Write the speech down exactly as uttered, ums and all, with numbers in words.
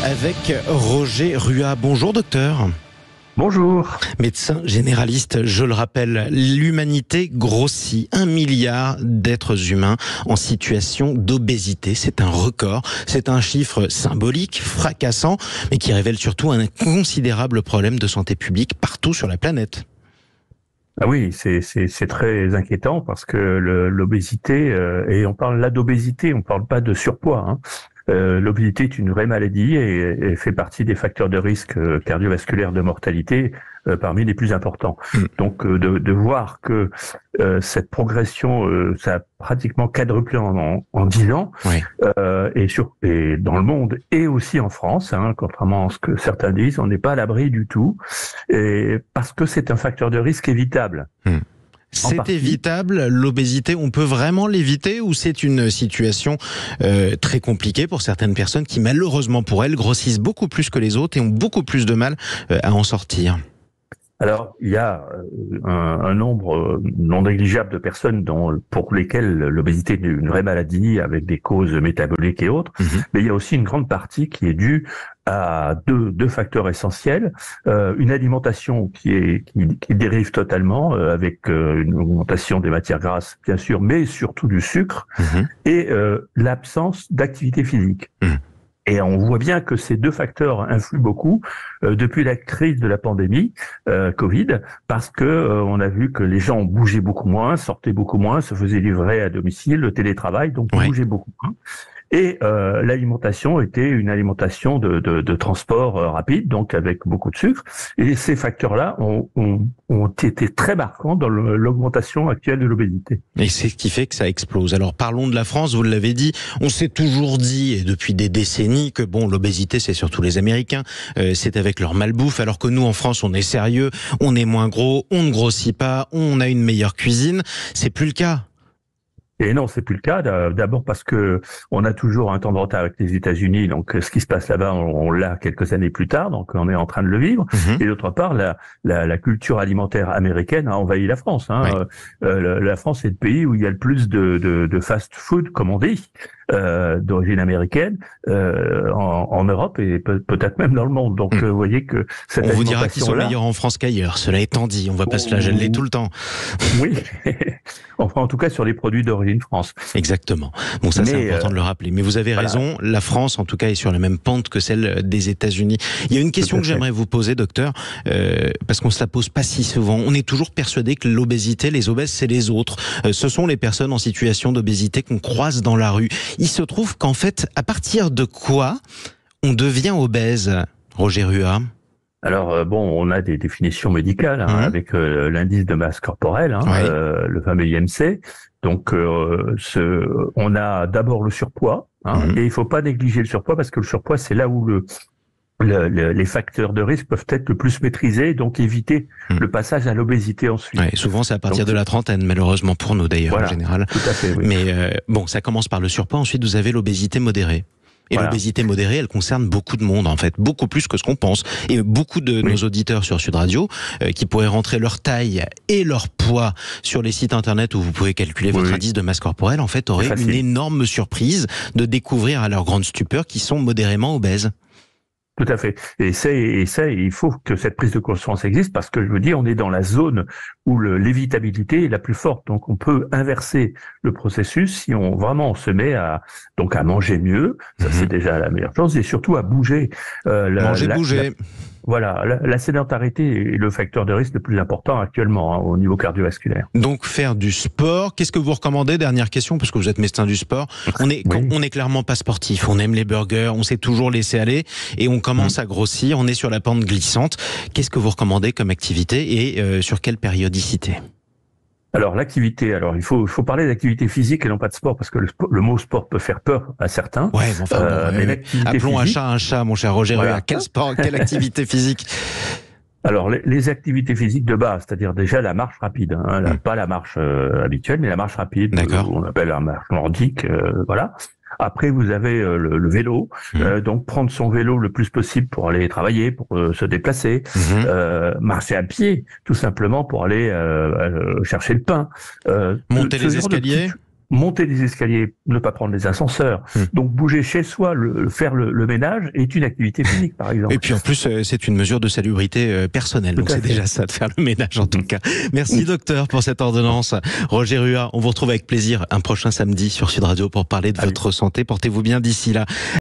avec Roger Ruat. Bonjour docteur. Bonjour. Médecin généraliste, je le rappelle, l'humanité grossit. Un milliard d'êtres humains en situation d'obésité. C'est un record. C'est un chiffre symbolique, fracassant, mais qui révèle surtout un considérable problème de santé publique partout sur la planète. Ah oui, c'est c'est c'est très inquiétant parce que le, l'obésité euh, et on parle là d'obésité, on parle pas de surpoids. Hein. Euh, l'obésité est une vraie maladie et, et fait partie des facteurs de risque cardiovasculaire de mortalité euh, parmi les plus importants. Mmh. Donc euh, de, de voir que euh, cette progression, euh, ça a pratiquement quadruplé en en dix ans, oui. euh, et sur et dans le monde et aussi en France, hein, contrairement à ce que certains disent, on n'est pas à l'abri du tout, et parce que c'est un facteur de risque évitable. Mmh. C'est évitable, l'obésité, on peut vraiment l'éviter ou c'est une situation euh, très compliquée pour certaines personnes qui malheureusement pour elles grossissent beaucoup plus que les autres et ont beaucoup plus de mal euh, à en sortir? Alors, il y a un, un nombre non négligeable de personnes dont, pour lesquelles l'obésité est une vraie maladie avec des causes métaboliques et autres, mmh. mais il y a aussi une grande partie qui est due à deux, deux facteurs essentiels. Euh, une alimentation qui est qui, qui dérive totalement euh, avec euh, une augmentation des matières grasses, bien sûr, mais surtout du sucre, mmh. et euh, l'absence d'activité physique. Mmh. Et on voit bien que ces deux facteurs influent beaucoup euh, depuis la crise de la pandémie euh, Covid, parce que euh, on a vu que les gens bougeaient beaucoup moins, sortaient beaucoup moins, se faisaient livrer à domicile, le télétravail, donc oui. bougeaient beaucoup moins. Et euh, l'alimentation était une alimentation de, de, de transport euh, rapide, donc avec beaucoup de sucre. Et ces facteurs-là ont, ont, ont été très marquants dans le, l'augmentation actuelle de l'obésité. Et c'est ce qui fait que ça explose. Alors parlons de la France, vous l'avez dit, on s'est toujours dit, et depuis des décennies, que bon, l'obésité c'est surtout les Américains, euh, c'est avec leur malbouffe, alors que nous en France on est sérieux, on est moins gros, on ne grossit pas, on a une meilleure cuisine. C'est plus le cas. Et non, c'est plus le cas. D'abord parce que on a toujours un temps de retard avec les États-Unis. Donc, ce qui se passe là-bas, on, on l'a quelques années plus tard. Donc, on est en train de le vivre. Mmh. Et d'autre part, la, la, la culture alimentaire américaine a envahi la France. Hein. Oui. Euh, la France est le pays où il y a le plus de, de, de fast-food, comme on dit, euh, d'origine américaine, euh, en, en Europe et peut, peut-être même dans le monde. Donc, mmh. vous voyez que cette on vous dira qu'ils sont meilleurs en France qu'ailleurs. Cela étant dit, on va pas oh, se flageller tout le temps. Oui. Enfin, en tout cas, sur les produits d'origine France. Exactement. Bon, ça, mais c'est important euh, de le rappeler. Mais vous avez voilà. raison, la France, en tout cas, est sur la même pente que celle des États-Unis. Il y a une question que j'aimerais vous poser, docteur, euh, parce qu'on se la pose pas si souvent. On est toujours persuadé que l'obésité, les obèses, c'est les autres. Euh, ce sont les personnes en situation d'obésité qu'on croise dans la rue. Il se trouve qu'en fait, à partir de quoi on devient obèse, Roger Ruat ? Alors euh, bon, on a des définitions médicales hein, mmh. avec euh, l'indice de masse corporelle, hein, oui. euh, le fameux I M C. Donc, euh, ce, on a d'abord le surpoids, hein, mmh. et il faut pas négliger le surpoids parce que le surpoids, c'est là où le, le, le les facteurs de risque peuvent être le plus maîtrisés, donc éviter mmh. le passage à l'obésité ensuite. Ouais, souvent, c'est à partir donc, de la trentaine, malheureusement pour nous d'ailleurs voilà, en général. Tout à fait. Oui. Mais euh, bon, ça commence par le surpoids. Ensuite, vous avez l'obésité modérée. Et voilà. L'obésité modérée, elle concerne beaucoup de monde, en fait, beaucoup plus que ce qu'on pense. Et beaucoup de oui. nos auditeurs sur Sud Radio, euh, qui pourraient rentrer leur taille et leur poids sur les sites internet où vous pouvez calculer oui. votre indice de masse corporelle, en fait, auraient une énorme surprise de découvrir à leur grande stupeur qu'ils sont modérément obèses. Tout à fait. Et c'est, et ça, il faut que cette prise de conscience existe parce que je vous dis, on est dans la zone où le, l'évitabilité est la plus forte. Donc, on peut inverser le processus si on vraiment on se met à, donc à manger mieux. Ça, mmh. c'est déjà la meilleure chose et surtout à bouger. Euh, la, manger, la, bouger. La, Voilà, la, la sédentarité est le facteur de risque le plus important actuellement hein, au niveau cardiovasculaire. Donc faire du sport, qu'est-ce que vous recommandez? Dernière question, parce que vous êtes médecin du sport. On est, oui. on est clairement pas sportif, on aime les burgers, on s'est toujours laissé aller et on commence mmh. à grossir, on est sur la pente glissante. Qu'est-ce que vous recommandez comme activité et euh, sur quelle périodicité? Alors l'activité, alors il faut il faut parler d'activité physique et non pas de sport parce que le, le mot sport peut faire peur à certains. Ouais, bon, enfin, euh, bon, mais euh, appelons physique, un chat un chat, mon cher Roger. Voilà. Quel sport, quelle activité physique? Alors les, les activités physiques de base, c'est-à-dire déjà la marche rapide, hein, mmh. pas la marche euh, habituelle, mais la marche rapide, D'accord. on appelle la marche nordique, euh, voilà. Après, vous avez euh, le, le vélo, mmh. euh, donc prendre son vélo le plus possible pour aller travailler, pour euh, se déplacer, mmh. euh, marcher à pied, tout simplement pour aller euh, euh, chercher le pain. Euh, Monter les escaliers. monter des escaliers, ne pas prendre les ascenseurs. Mmh. Donc bouger chez soi, le, faire le, le ménage est une activité physique, par exemple. Et puis en plus, c'est une mesure de salubrité personnelle. Tout donc c'est fait. déjà ça de faire le ménage en tout cas. Merci mmh. docteur pour cette ordonnance. Roger Ruat, on vous retrouve avec plaisir un prochain samedi sur Sud Radio pour parler de Allez. votre santé. Portez-vous bien d'ici là.